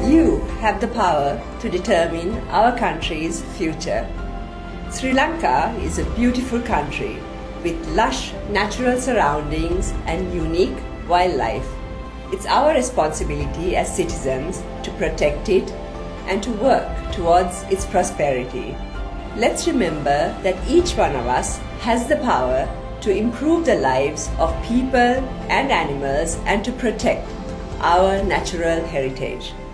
You have the power to determine our country's future. Sri Lanka is a beautiful country with lush natural surroundings and unique wildlife. It's our responsibility as citizens to protect it and to work towards its prosperity. Let's remember that each one of us has the power to improve the lives of people and animals and to protect our natural heritage.